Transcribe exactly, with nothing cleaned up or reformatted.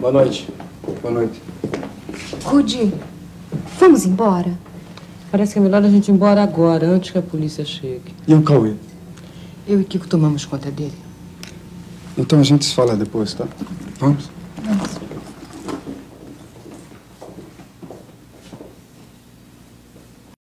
Boa noite. Boa noite. Rudy, vamos embora? Parece que é melhor a gente ir embora agora, antes que a polícia chegue. E o Cauê? Eu e Kiko tomamos conta dele. Então a gente se fala depois, tá? Vamos?